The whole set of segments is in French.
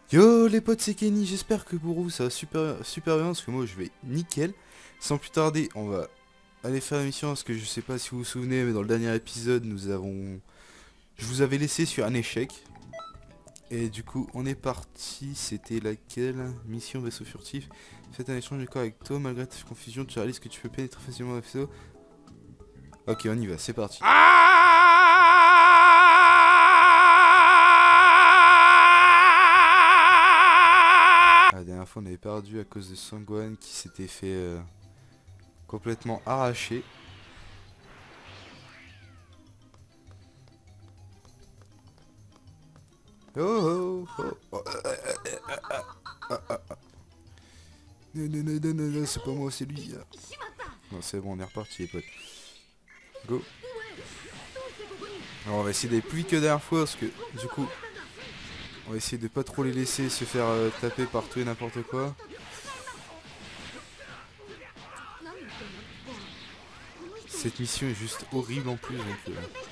Yo les potes, c'est Kenny, j'espère que pour vous ça va super bien parce que moi je vais nickel. Sans plus tarder, on va aller faire la mission parce que je sais pas si vous vous souvenez, mais dans le dernier épisode je vous avais laissé sur un échec. Et du coup on est parti, c'était laquelle? Mission vaisseau furtif. Faites un échange de corps avec toi, malgré ta confusion tu réalises que tu peux pénétrer facilement le vaisseau. Ok, on y va, c'est parti. La dernière fois on avait perdu à cause de Sangwan qui s'était fait complètement arracher. Oh oh oh, non, non, non, non, non, non, c'est pas moi, c'est lui. Non, c'est bon, on est reparti les potes. Go. Alors on va essayer d'aller plus vite que la dernière fois parce que du coup on va essayer de pas trop les laisser se faire taper par tout et n'importe quoi. Cette mission est juste horrible en plus donc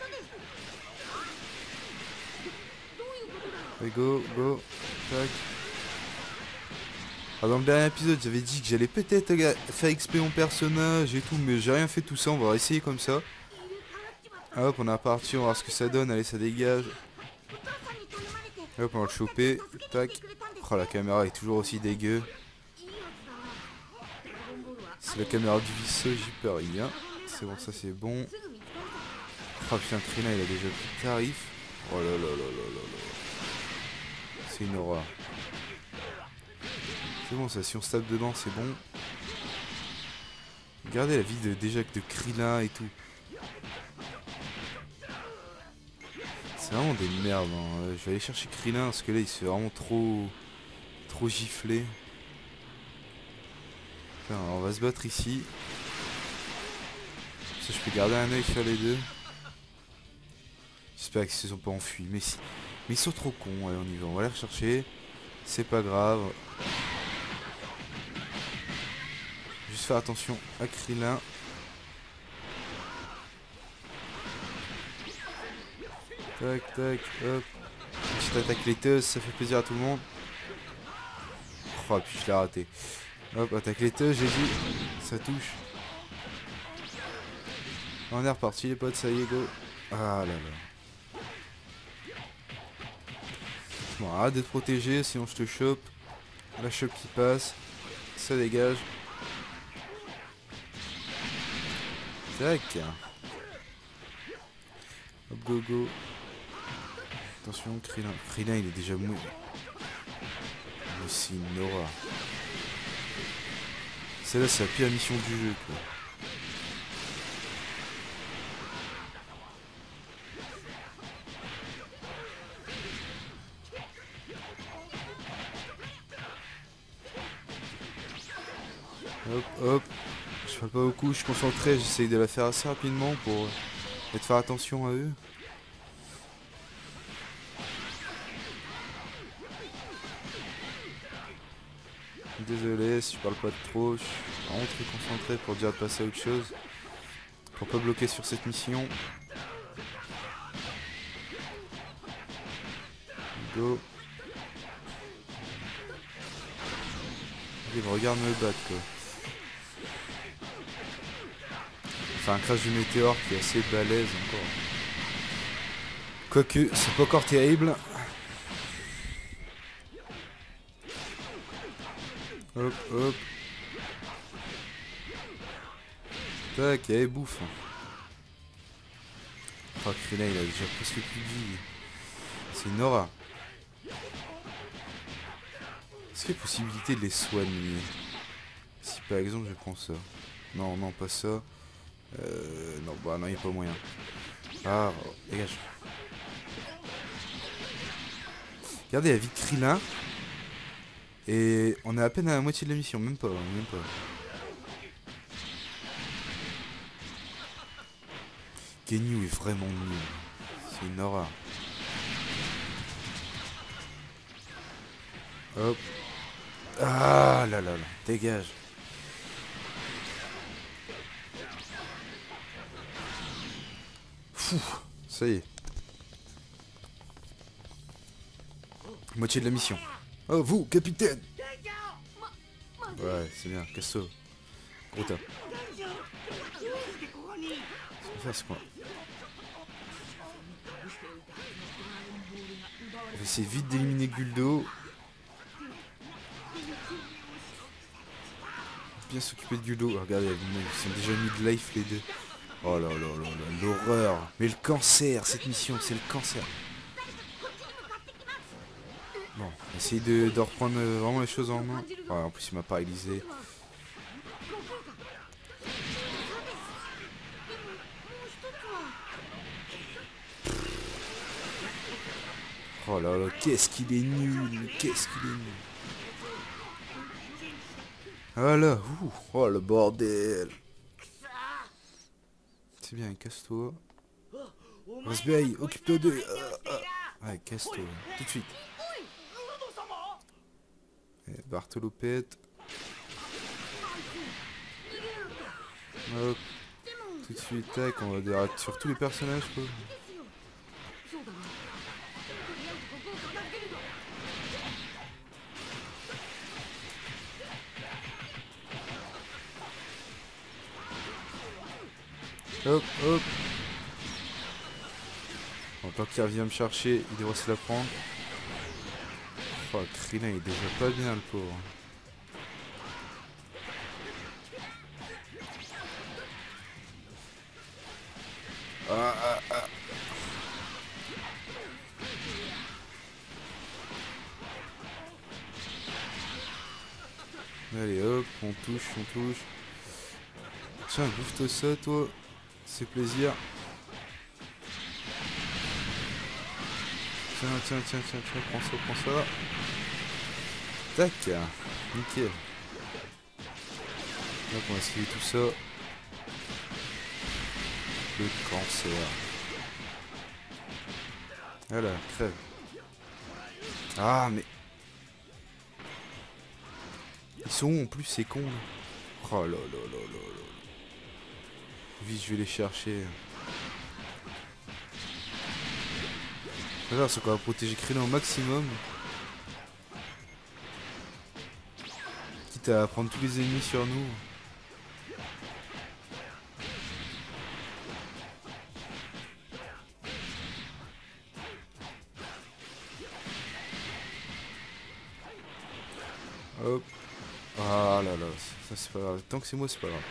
allez, go, go, tac. Alors dans le dernier épisode j'avais dit que j'allais peut-être faire XP mon personnage et tout, mais j'ai rien fait tout ça, on va essayer comme ça. Hop, on est reparti, on va voir ce que ça donne, allez ça dégage. Hop, on va le choper, tac. Oh la caméra est toujours aussi dégueu. C'est la caméra du vaisseau, j'y peux rien. C'est bon, ça c'est bon. Oh putain, Trina il a déjà pris le tarif. Oh là là là là là là. C'est une horreur. C'est bon ça, si on se tape dedans c'est bon. Regardez la vie déjà que de Krillin et tout. C'est vraiment des merdes hein. Je vais aller chercher Krillin parce que là il se fait vraiment trop gifler. Putain, on va se battre ici. Ça, je peux garder un œil sur les deux. J'espère qu'ils se sont pas enfuis. Mais si. Mais ils sont trop cons. Allez, on y va. On va les rechercher. C'est pas grave. Juste faire attention à Krillin. Tac, tac, hop. Petite attaque laiteuse, ça fait plaisir à tout le monde. Oh, puis je l'ai raté. Hop, attaque laiteuse, j'ai dit. Ça touche. On est reparti, les potes, ça y est, go. Ah là là. Bon, arrête d'être protégé, sinon je te chope. La chope qui passe. Ça dégage. Tac. Hop, go, go. Attention, Krillin. Krillin, il est déjà mou. Mais c'est une horreur. Celle-là, c'est la pire mission du jeu, quoi. Hop, hop. Je fais pas beaucoup, je suis concentré, j'essaye de la faire assez rapidement pour de faire attention à eux. Désolé si je parle pas de trop, je suis vraiment très concentré pour dire de passer à autre chose. Pour pas bloquer sur cette mission. Go. Allez, regarde me battre quoi. Enfin un crash du météore qui est assez balèze encore. Quoique, c'est pas encore terrible. Hop, hop. Tac, allez, bouffe. Oh, Krillin, il a déjà presque plus de vie. C'est une horreur. Est-ce qu'il y a possibilité de les soigner? Si par exemple je prends ça. Non, non, pas ça. Non, bah non, il n'y a pas moyen. Ah, oh, dégage. Regardez la vie de Krillin. Et on est à peine à la moitié de la mission, même pas, même pas. Genyu est vraiment nul. C'est une horreur. Hop. Ah là là là, dégage. Fou, ça y est. Moitié de la mission. Oh, vous, capitaine! Ouais, c'est bien, casse-toi. Gros tas. C'est quoi? On va essayer vite d'éliminer Guldo. Bien s'occuper de Guldo. Regardez, ils sont déjà mis de life les deux. Oh là là là là, l'horreur. Mais le cancer, cette mission, c'est le cancer. Bon, on va essayer de reprendre vraiment les choses en main. Ouais, en plus il m'a paralysé. Oh là là, qu'est-ce qu'il est nul, qu'est-ce qu'il est nul. Voilà, oh le bordel. C'est bien, casse-toi. Raspberry, occupe-toi d'eux. Ouais, casse-toi, tout de suite. Bartholopette. Hop. Tout de suite, tac, on va dire sur tous les personnages quoi. Hop, hop. Bon, tant qu'il revient me chercher, il devrait se la prendre. Oh, Krillin il est déjà pas bien le pauvre. Ah. Allez hop, on touche. Tiens, bouffe-toi ça toi. C'est plaisir. Tiens, prends ça. Tac, nickel. Donc on va esquiver tout ça. Le cancer. Voilà, crève. Ah mais... Ils sont où en plus ces cons là? Oh là. Vite je vais les chercher. Regarde, c'est qu'on va protéger Krillin au maximum. Quitte à prendre tous les ennemis sur nous. Hop. Ah là là, ça c'est pas grave. Tant que c'est moi, c'est pas grave.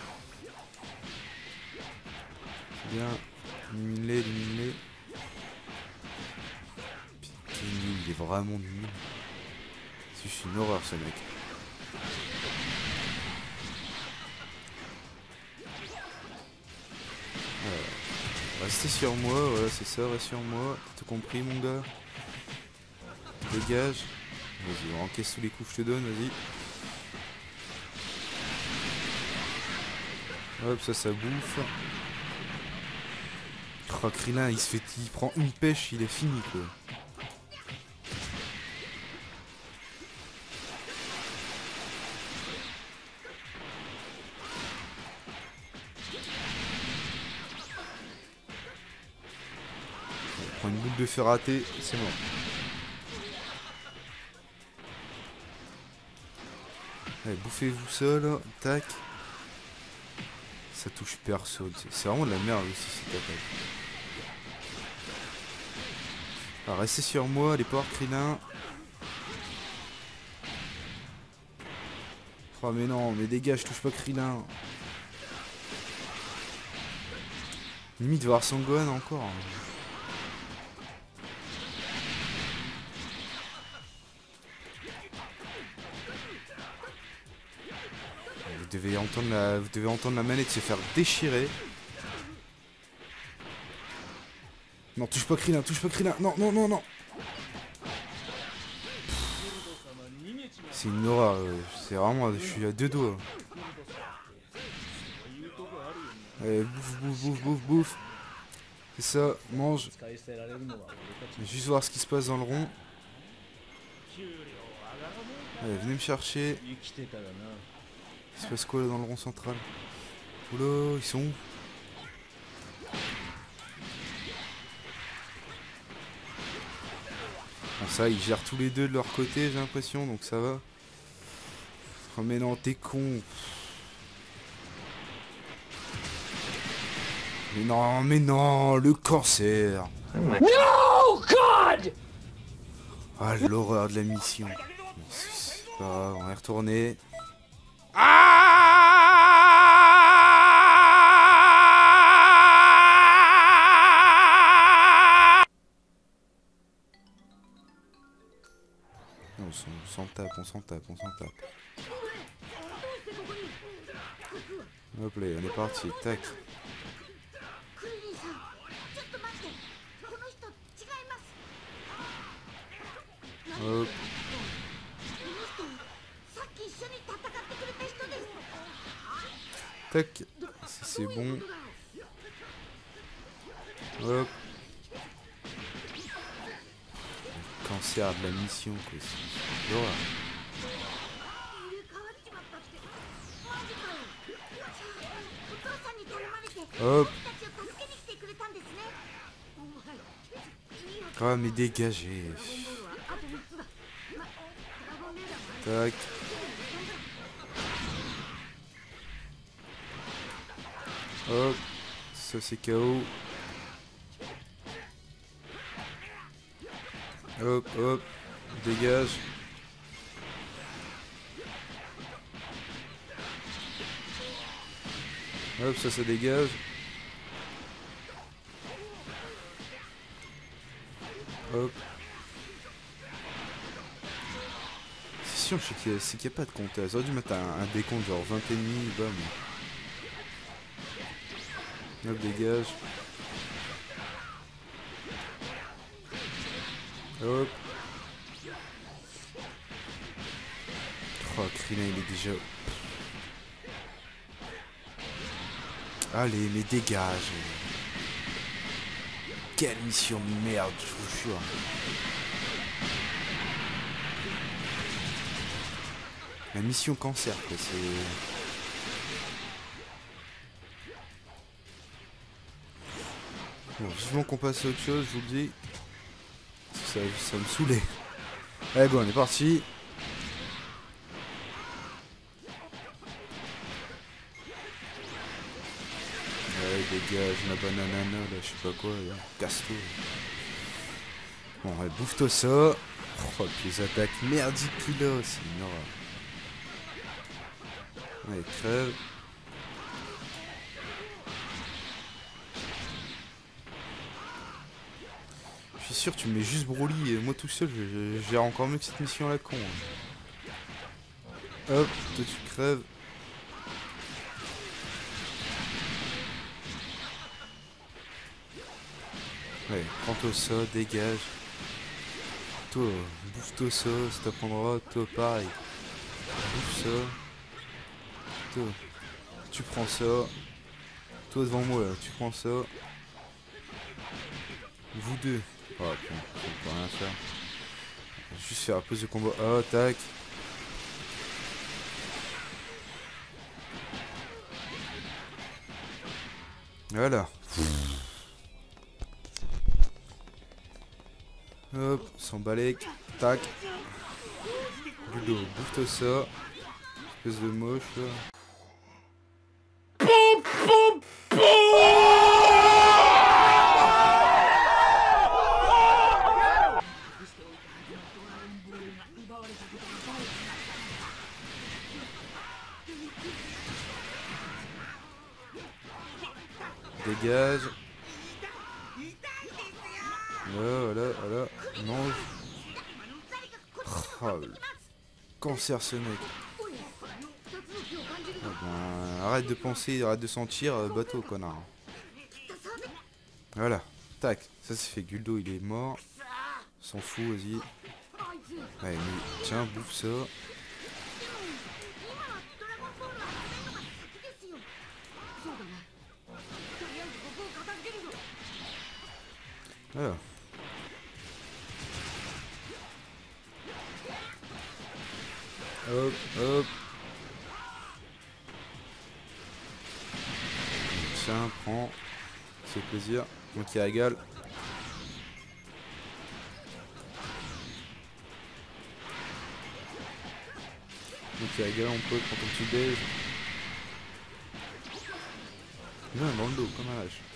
C'est bien. Élimine-les. Putain, il est vraiment nul. C'est juste une horreur ce mec. Restez sur moi, voilà c'est ça, reste sur moi. T'as tout compris mon gars? Dégage. Vas-y, encaisse tous les coups que je te donne, vas-y. Hop, ça bouffe. Oh, Krillin, il prend une pêche, il est fini quoi. On prend une boule de feu ratée, c'est mort. Allez, bouffez-vous ça là, tac. Ça touche personne, c'est vraiment de la merde aussi cette attaque. Alors restez sur moi, les porcs Krillin. Oh mais non, mais dégage, touche pas Krillin. Limite voir Sangohan encore. Vous devez entendre la manette se faire déchirer. Non, touche pas Krillin, non. C'est une horreur, c'est vraiment, je suis à deux doigts. Allez, bouffe. C'est ça, mange. Juste voir ce qui se passe dans le rond. Allez, venez me chercher. Il se passe quoi là dans le rond central? Oula, ils sont où? Bon, ça, ils gèrent tous les deux de leur côté, j'ai l'impression, donc ça va. Oh mais non, t'es con. Mais non, le cancer. No, God! Ah, l'horreur de la mission. Bon, c'est pas grave, on va y retourner. Non, on s'en tape, on s'en tape, on s'en tape. Hop là, on est parti, tac. Hop. Tac, c'est bon. Hop. Le cancer de la mission, quoi. C'est l'horreur. Hop. Ah mais dégagez. Tac. Hop. Ça c'est KO. Hop, hop. Dégage. Hop, ça dégage. Hop. C'est sûr, c'est qu'il n'y a pas de compteur. Ils auraient dû mettre un décompte genre 20 ennemis, bam. Hop, dégage. Hop. Oh, Krillin, il est déjà... Allez, mais dégage. Quelle mission de merde, je vous jure. La mission cancer, quoi, c'est... Bon, vivement qu'on passe à autre chose, je vous le dis. Ça me saoulait. Allez, bon, on est parti. Ouais, dégage, ma bananana, là, je sais pas quoi, là. Casse-toi. Bon, ouais, bouffe-toi ça. Oh, puis les attaques merdiques qu'il a, c'est une horreur. Allez, crève. Je suis sûr, tu me mets juste Broly et moi tout seul, je gère encore mieux que cette mission à la con. Hop, toi tu crèves. Ouais, prends-toi ça, dégage. Toi, bouffe-toi ça, si t'apprendras, toi pareil. Bouffe ça. Toi, tu prends ça. Toi devant moi là, tu prends ça. Vous deux. Oh, on peut rien faire. Juste faire un pause de combat. Oh, tac. Voilà. Hop, s'emballer. Tac. Budo, bouffe-toi ça. Espèce de moche là. Dégage. Voilà, voilà. Mange. Oh, le cancer ce mec. Oh, ben, arrête de penser, arrête de sentir, bateau connard. Voilà. Tac. Ça c'est fait. Guldo il est mort. S'en fout, vas-y. Allez, mais tiens, bouffe ça. Voilà. Hop, hop. Tiens, prends. C'est plaisir. Moi qui régale. Donc il rigole, on peut prendre ton petit déj. Viens dans le dos, comme un lâche.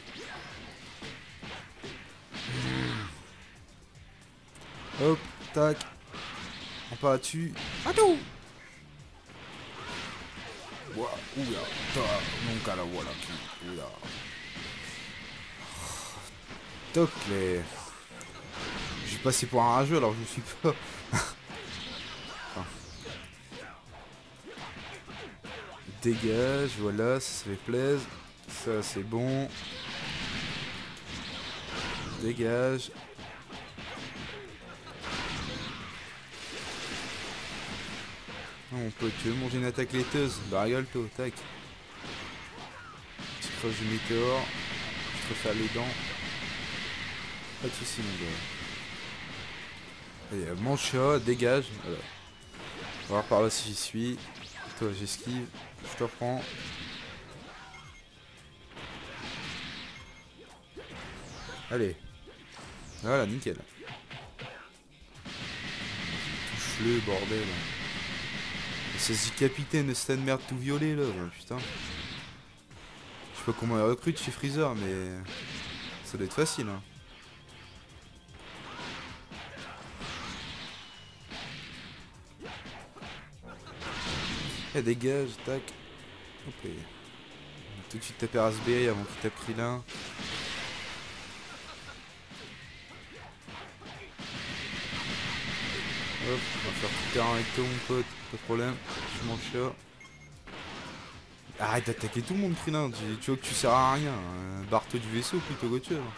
Hop, tac. On part là-dessus. Atou! Ouah, oula, non qu'à la voilà qui. Oula. Toc les. Je suis passé pour un rageux alors je ne suis pas. Enfin. Dégage, voilà, ça fait plaisir. Ça c'est bon. Dégage. Non, on peut, tu veux manger une attaque laiteuse? Bah rigole-toi, tac. Petit croche du météore. Je te refais les dents. Pas de soucis mon gars. Allez, mon chat, dégage. Voilà. On va voir par là si j'y suis. Toi j'esquive. Je te reprends. Allez. Voilà, nickel. Touche-le, bordel. C'est ce capitaine de cette merde tout violet là, bah, putain. Je sais pas comment il recrute chez Freezer, mais ça doit être facile. Hein. Eh, dégage, tac. Hop là. Tout de suite taper Raspberry avant qu'il tape Krillin. Hop, on va faire tout le terrain avec toi mon pote, pas de problème, je m'en chat. Arrête d'attaquer tout le monde Krillin, tu vois que tu sers à rien, barre-toi du vaisseau plutôt qu'autre chose.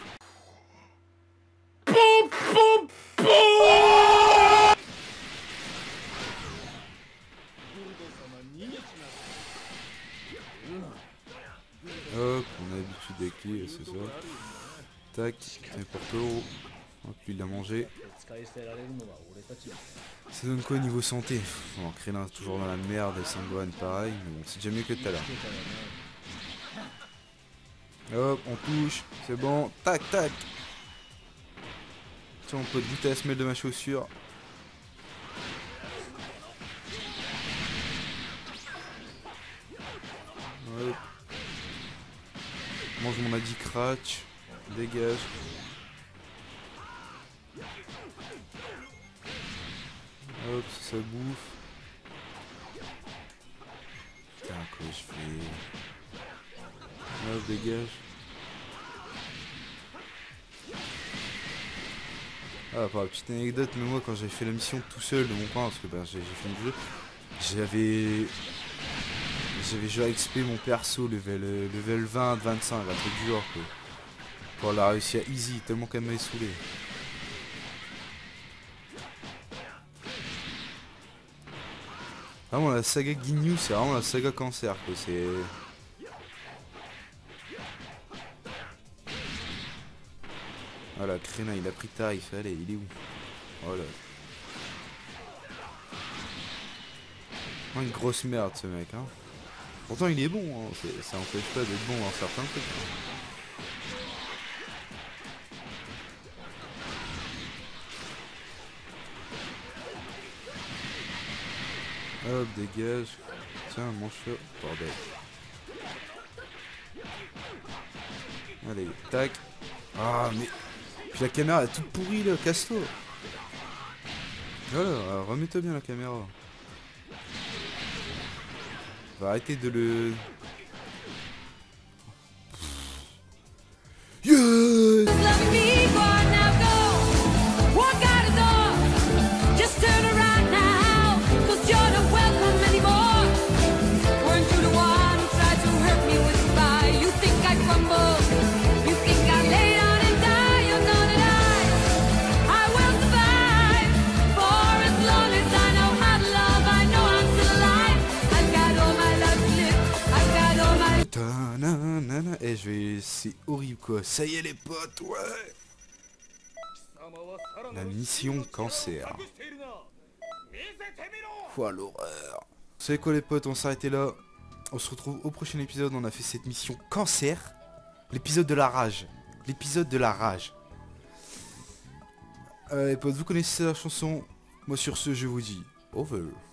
Hop, on a l'habitude avec lui, c'est ça. Tac, et pour Toro. Hop, lui il l'a mangé. Ça donne quoi niveau santé? Bon, Krillin toujours dans la merde et Sangohan pareil, mais bon, c'est déjà mieux que tout à l'heure. Hop, on touche, c'est bon, tac tac. Tiens, on peut goûter la semelle de ma chaussure. Hop. Mange mon Adi Cratch, dégage. Hop, ça bouffe. Putain, quoi je fais? Hop, dégage. Ah, pour la petite anecdote, mais moi quand j'avais fait la mission tout seul de mon coin, parce que ben, j'ai fini le jeu, j'avais joué XP mon perso level 20, 25, un truc du genre quoi. Pour la réussir easy, tellement qu'elle m'avait saoulé. Vraiment la saga Ginyu c'est vraiment la saga cancer quoi, c'est... Voilà, Krillin il a pris tarif, allez, il est où? Voilà. Oh, une grosse merde ce mec hein. Pourtant il est bon, hein. Ça empêche pas d'être bon dans certains trucs. Hop, dégage. Tiens, mon chat. Bordel. Allez, tac. Ah, mais... Puis la caméra est toute pourrie là, casse-toi. Voilà, remets-toi bien la caméra. Va arrêter de le... Yes! Eh, c'est horrible quoi. Ça y est les potes, ouais. La mission cancer. Ouah, l'horreur. Vous savez quoi les potes, on s'arrêtait là. On se retrouve au prochain épisode. On a fait cette mission cancer. L'épisode de la rage. L'épisode de la rage. Les potes, vous connaissez la chanson. Moi sur ce, je vous dis over.